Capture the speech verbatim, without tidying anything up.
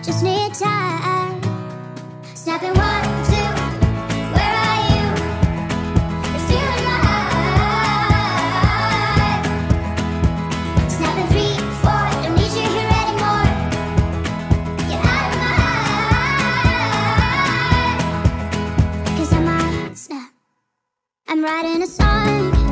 just need time. Snapping one, two, where are you? You're stealing my heart. Snapping three, four, don't need you here anymore. Get out of my heart. Cause I might snap. I'm writing a song.